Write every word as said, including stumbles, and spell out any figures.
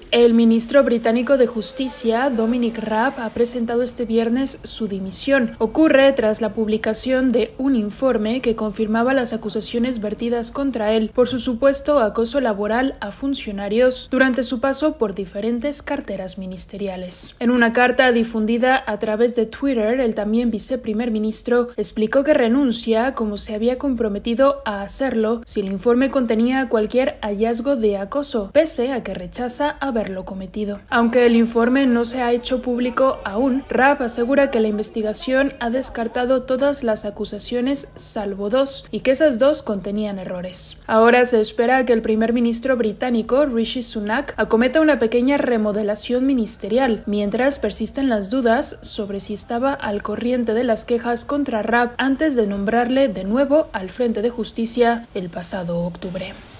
El ministro británico de Justicia, Dominic Raab, ha presentado este viernes su dimisión. Ocurre tras la publicación de un informe que confirmaba las acusaciones vertidas contra él por su supuesto acoso laboral a funcionarios durante su paso por diferentes carteras ministeriales. En una carta difundida a través de Twitter, el también viceprimer ministro explicó que renuncia como se había comprometido a hacerlo si el informe contenía cualquier hallazgo de acoso, pese a que rechaza haberlo cometido. Aunque el informe no se ha hecho público aún, Raab asegura que la investigación ha descartado todas las acusaciones salvo dos y que esas dos contenían errores. Ahora se espera que el primer ministro británico, Rishi Sunak, acometa una pequeña remodelación ministerial, mientras persisten las dudas sobre si estaba al corriente de las quejas contra Raab antes de nombrarle de nuevo al frente de justicia el pasado octubre.